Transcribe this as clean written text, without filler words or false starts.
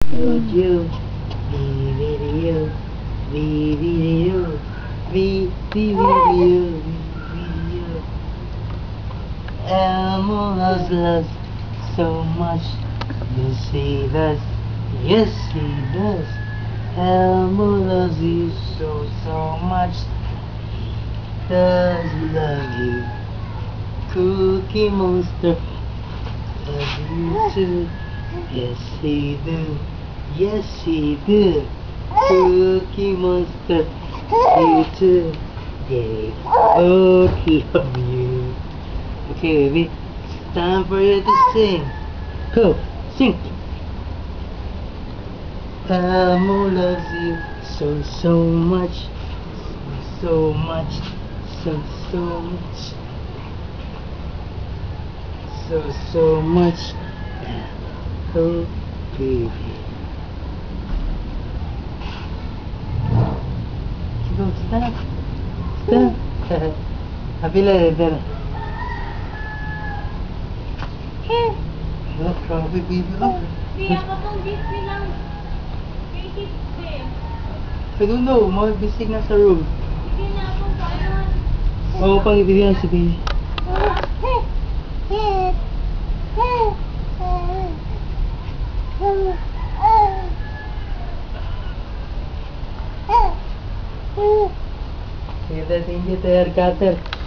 Would you be video? Be video? Be video? Video? Elmo loves so much. Yes, he does. Yes, he does. Elmo loves you so much. Does love you. Cookie Monster loves you too. Yes, he do. Yes, he do. Cookie Monster, you too. They both love you. Okay, baby, it's time for you to sing. Go, sing. Elmo loves you so much, so much, so much, so much. Oh, baby. Go, stand up. Stand up. Happy letter. Oh, grabe, baby. Oh. Siya ka pong Disney lang. Creative din. I don't know. Mabisig na sa room. Sige na akong paano. Oo, pang ibigyan si baby. Kita tinggi ter kater.